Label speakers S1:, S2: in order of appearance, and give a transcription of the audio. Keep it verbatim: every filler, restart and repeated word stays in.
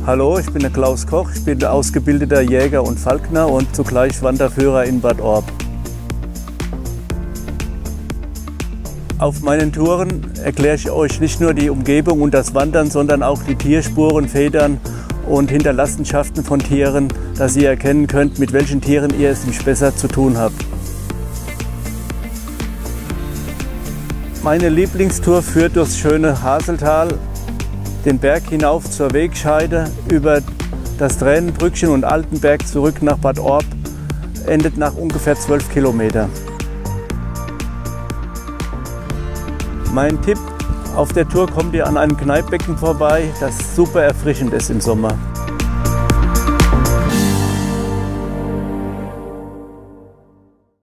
S1: Hallo, ich bin der Klaus Koch, ich bin ausgebildeter Jäger und Falkner und zugleich Wanderführer in Bad Orb. Auf meinen Touren erkläre ich euch nicht nur die Umgebung und das Wandern, sondern auch die Tierspuren, Federn und Hinterlassenschaften von Tieren, dass ihr erkennen könnt, mit welchen Tieren ihr es im Spessart zu tun habt. Meine Lieblingstour führt durchs schöne Haseltal, den Berg hinauf zur Wegscheide, über das Tränenbrückchen und Altenberg zurück nach Bad Orb, endet nach ungefähr zwölf Kilometer. Mein Tipp: Auf der Tour kommt ihr an einem Kneippbecken vorbei, das super erfrischend ist im Sommer.